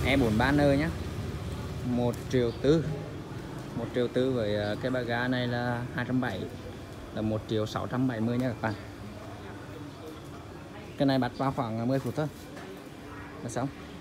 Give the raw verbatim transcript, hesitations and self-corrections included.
E bốn mươi ba N nhé, một triệu tư, một triệu tư với cái ba ga này là hai trăm bảy mươi, là một triệu sáu trăm bảy mươi nha các bạn. Cái này bắt vào khoảng mười phút thôi là xong.